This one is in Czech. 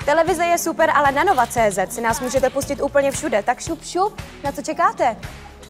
Televize je super, ale na Nova.cz si nás můžete pustit úplně všude, tak šup šup, na co čekáte?